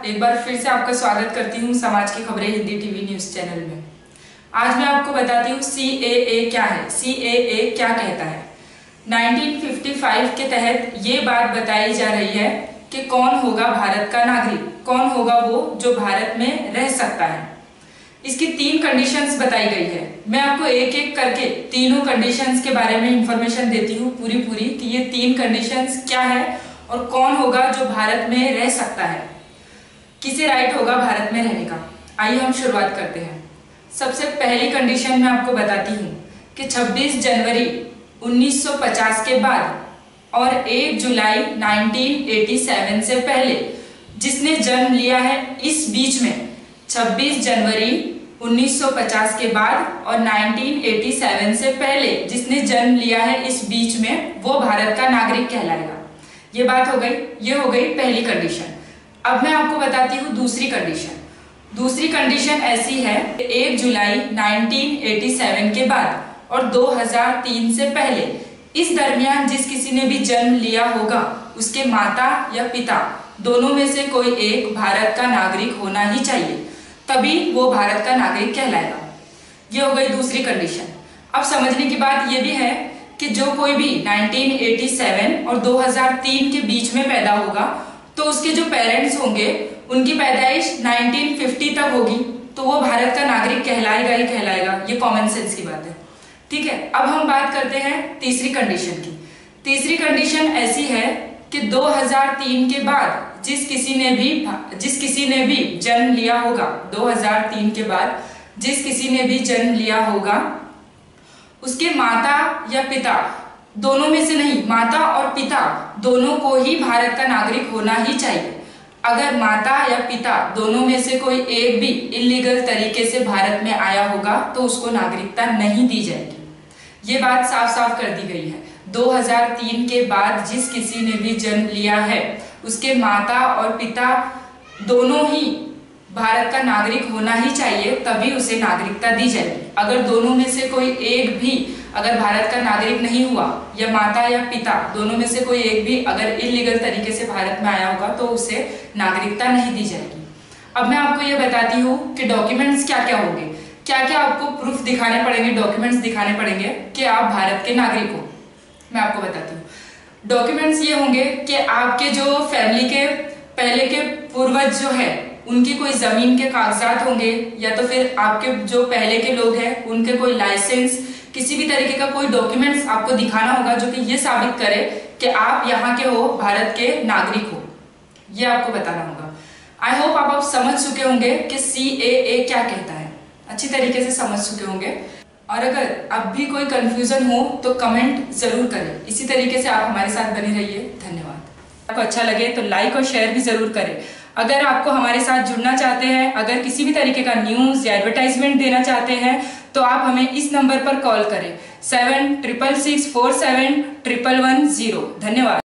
एक बार फिर से आपका स्वागत करती हूँ समाज की खबरें हिंदी टीवी न्यूज चैनल में। आज मैं आपको बताती हूँ CAA क्या है, CAA क्या कहता है। 1955 के तहत ये बात बताई जा रही है कि कौन होगा भारत का नागरिक, कौन होगा वो जो भारत में रह सकता है। इसकी 3 कंडीशंस बताई गई है। मैं आपको एक एक करके तीनों कंडीशंस के बारे में इंफॉर्मेशन देती हूँ पूरी कि ये 3 कंडीशंस क्या है और कौन होगा जो भारत में रह सकता है, किसे राइट होगा भारत में रहने का। आइए हम शुरुआत करते हैं। सबसे पहली कंडीशन मैं आपको बताती हूँ कि 26 जनवरी 1950 के बाद और 1 जुलाई 1987 से पहले जिसने जन्म लिया है इस बीच में, 26 जनवरी 1950 के बाद और 1987 से पहले जिसने जन्म लिया है इस बीच में, वो भारत का नागरिक कहलाएगा। ये बात हो गई, ये हो गई पहली कंडीशन। अब मैं आपको बताती हूँ दूसरी कंडीशन। दूसरी कंडीशन ऐसी है, 1 जुलाई 1987 के बाद और 2003 से पहले इस दरमियान जिस किसी ने भी जन्म लिया होगा उसके माता या पिता दोनों में से कोई एक भारत का नागरिक होना ही चाहिए, तभी वो भारत का नागरिक कहलाएगा। ये हो गई दूसरी कंडीशन। अब समझने की बात ये भी है कि जो कोई भी 1987 और 2003 के बीच में पैदा होगा तो उसके जो पेरेंट्स होंगे उनकी पैदाइश 1950 तक होगी, तो वो भारत का नागरिक कहलाएगा ही कहलाएगा। ये कॉमन सेंस की बात है, ठीक है। अब हम बात करते हैं तीसरी कंडीशन की। तीसरी कंडीशन ऐसी है कि 2003 के बाद जिस किसी ने भी जन्म लिया होगा, 2003 के बाद जिस किसी ने भी जन्म लिया होगा उसके माता या पिता दोनों में से नहीं, माता और पिता दोनों को ही भारत का नागरिक होना ही चाहिए। अगर माता या पिता दोनों में से कोई एक भी इलीगल तरीके से भारत में आया होगा तो उसको नागरिकता नहीं दी जाएगी। ये बात साफ साफ कर दी गई है। 2003 के बाद जिस किसी ने भी जन्म लिया है उसके माता और पिता दोनों ही भारत का नागरिक होना ही चाहिए, तभी उसे नागरिकता दी जाएगी। अगर दोनों में से कोई एक भी अगर भारत का नागरिक नहीं हुआ या माता या पिता दोनों में से कोई एक भी अगर इलीगल तरीके से भारत में आया होगा तो उसे नागरिकता नहीं दी जाएगी। अब मैं आपको ये बताती हूँ कि डॉक्यूमेंट्स क्या क्या होंगे, क्या क्या आपको प्रूफ दिखाने पड़ेंगे, डॉक्यूमेंट्स दिखाने पड़ेंगे कि आप भारत के नागरिक हो। मैं आपको बताती हूँ। डॉक्यूमेंट्स ये होंगे कि आपके जो फैमिली के पहले के पूर्वज जो है उनकी कोई जमीन के कागजात होंगे, या तो फिर आपके जो पहले के लोग हैं उनके कोई लाइसेंस, किसी भी तरीके का कोई डॉक्यूमेंट्स आपको दिखाना होगा जो कि ये साबित करे कि आप यहाँ के हो, भारत के नागरिक हो। ये आपको बताना होगा। आई होप आप समझ चुके होंगे कि CAA क्या कहता है, अच्छी तरीके से समझ चुके होंगे। और अगर अब भी कोई कंफ्यूजन हो तो कमेंट जरूर करें। इसी तरीके से आप हमारे साथ बने रहिए। धन्यवाद। आपको अच्छा लगे तो लाइक और शेयर भी जरूर करें। अगर आपको हमारे साथ जुड़ना चाहते हैं, अगर किसी भी तरीके का न्यूज या एडवर्टाइजमेंट देना चाहते हैं तो आप हमें इस नंबर पर कॉल करें 7666471110। धन्यवाद।